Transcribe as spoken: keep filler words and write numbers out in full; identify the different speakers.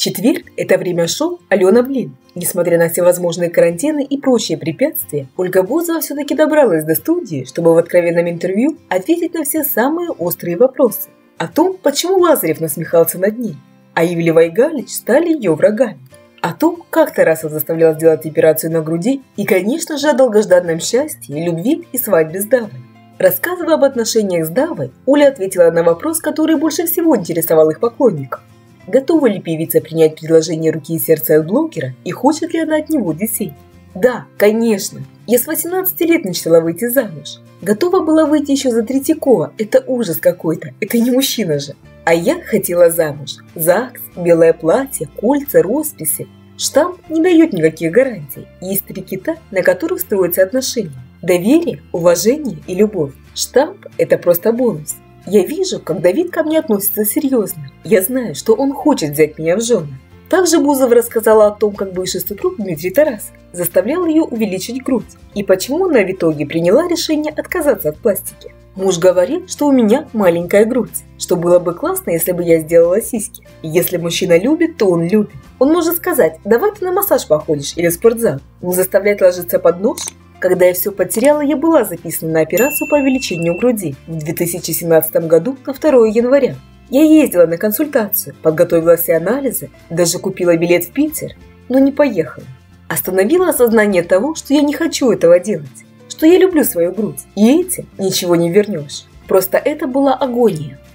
Speaker 1: Четверг – это время шоу «Алена Блин». Несмотря на всевозможные карантины и прочие препятствия, Ольга Бузова все-таки добралась до студии, чтобы в откровенном интервью ответить на все самые острые вопросы. О том, почему Лазарев насмехался над ней, а Ивлеева и Галич стали ее врагами. О том, как Тарасов заставлял сделать операцию на груди и, конечно же, о долгожданном счастье, любви и свадьбе с Давой. Рассказывая об отношениях с Давой, Оля ответила на вопрос, который больше всего интересовал их поклонников. Готова ли певица принять предложение руки и сердца от блогера и хочет ли она от него детей? Да, конечно. Я с восемнадцати лет мечтала выйти замуж. Готова была выйти еще за Третьякова. Это ужас какой-то. Это не мужчина же. А я хотела замуж. ЗАГС, белое платье, кольца, росписи. Штамп не дает никаких гарантий. Есть три кита, на которых строятся отношения. Доверие, уважение и любовь. Штамп – это просто бонус. Я вижу, как Давид ко мне относится серьезно. Я знаю, что он хочет взять меня в жены. Также Бузова рассказала о том, как бывший супруг Дмитрий Тарасов заставлял ее увеличить грудь и почему она в итоге приняла решение отказаться от пластики. Муж говорил, что у меня маленькая грудь, что было бы классно, если бы я сделала сиськи. И если мужчина любит, то он любит. Он может сказать: давай ты на массаж походишь или в спортзал, но заставлять ложиться под нож. Когда я все потеряла, я была записана на операцию по увеличению груди в две тысячи семнадцатом году на второе января. Я ездила на консультацию, подготовила все анализы, даже купила билет в Питер, но не поехала. Остановила осознание того, что я не хочу этого делать, что я люблю свою грудь, и этим ничего не вернешь. Просто это была агония.